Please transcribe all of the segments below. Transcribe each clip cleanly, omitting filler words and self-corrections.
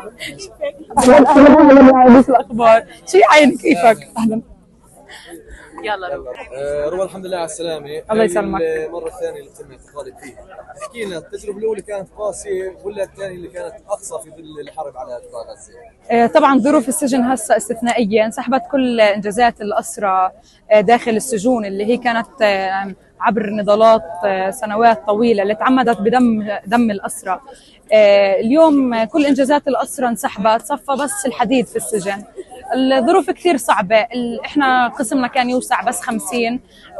اهلا اهلا، شو الاخبار؟ شو عيني، كيفك؟ اهلا. يلا روى، الحمد لله على السلامة. الله يسلمك. المرة الثانية اللي تم اعتقالك فيها، احكي لنا التجربة الأولى كانت قاسية ولا الثانية اللي كانت أقصى في ظل الحرب على قطاع غزة؟ طبعا ظروف السجن هسه استثنائيه، انسحبت كل انجازات الاسرى داخل السجون اللي هي كانت عبر نضالات سنوات طويله اللي تعمدت بدم الاسرى. اليوم كل انجازات الاسرى انسحبت، صفى بس الحديد في السجن. الظروف كثير صعبة، احنا قسمنا كان يوسع بس 50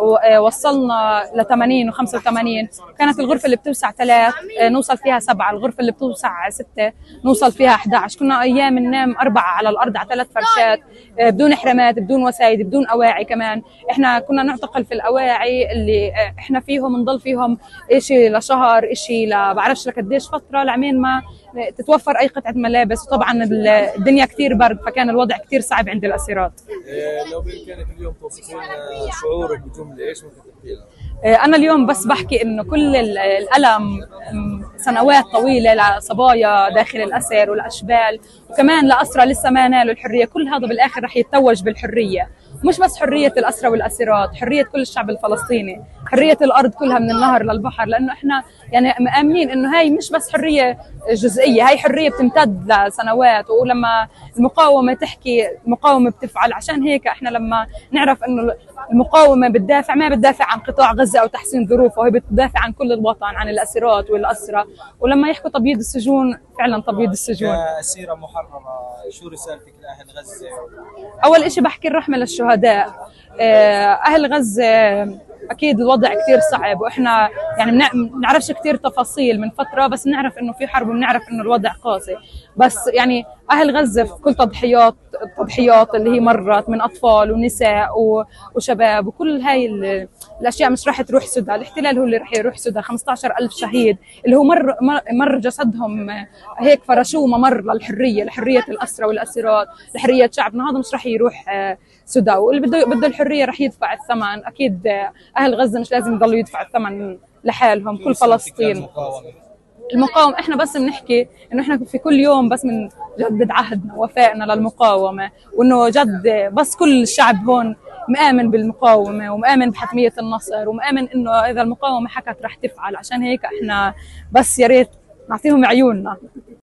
ووصلنا ل 80 و85. كانت الغرفة اللي بتوسع 3 نوصل فيها 7، الغرفة اللي بتوسع 6 نوصل فيها 11. كنا أيام ننام 4 على الأرض على 3 فرشات بدون حرامات بدون وسايد بدون أواعي. كمان احنا كنا نعتقل في الأواعي اللي احنا فيهم نضل فيهم إشي لشهر، إشي لبعرفش لقديش فترة، لعمين ما تتوفر اي قطعه ملابس. وطبعا الدنيا كثير برد، فكان الوضع كثير صعب عند الاسيرات. لو بامكانك اليوم توصفي لنا شعورك بجمله، ايش ممكن تحكي لنا؟ أنا اليوم بس بحكي إنه كل الألم سنوات طويلة لصبايا داخل الأسر والأشبال وكمان لأسرى لسه ما نالوا الحرية، كل هذا بالآخر رح يتوج بالحرية. مش بس حرية الأسرى والأسيرات، حرية كل الشعب الفلسطيني، حرية الأرض كلها من النهر للبحر. لأنه إحنا يعني مآمنين إنه هاي مش بس حرية جزئية، هاي حرية بتمتد لسنوات. ولما المقاومة تحكي المقاومة بتفعل. عشان هيك إحنا لما نعرف إنه المقاومة بتدافع، ما بتدافع عن قطاع غزة أو تحسين ظروفه، وهي بتدافع عن كل الوطن، عن الأسيرات والأسرى. ولما يحكوا تبييض السجون، فعلا تبييض السجون. كأسيرة محررة، شو رسالتك لأهل غزة؟ أول إشي بحكي الرحمة للشهداء. أهل غزة أكيد الوضع كتير صعب، وإحنا يعني بنعرفش كتير تفاصيل من فترة، بس بنعرف إنه في حرب وبنعرف إنه الوضع قاسي. بس يعني أهل غزة في كل تضحيات اللي هي مرت من أطفال ونساء وشباب، وكل هاي الأشياء مش راح تروح سدى. الاحتلال هو اللي راح يروح سدى. 15,000 شهيد اللي هو مر جسدهم هيك، فرشوه ممر للحرية، لحرية الأسرى والأسيرات، لحرية شعبنا. هذا مش راح يروح سدى، واللي بده الحرية راح يدفع الثمن. أكيد أهل غزة مش لازم يضلوا يدفعوا الثمن لحالهم، كل فلسطين. المقاومة احنا بس بنحكي انه احنا في كل يوم بس بنجدد عهدنا ووفائنا للمقاومة، وانه جد بس كل الشعب هون مآمن بالمقاومة ومآمن بحتمية النصر، ومآمن انه اذا المقاومة حكت رح تفعل. عشان هيك احنا بس يا ريت نعطيهم عيوننا.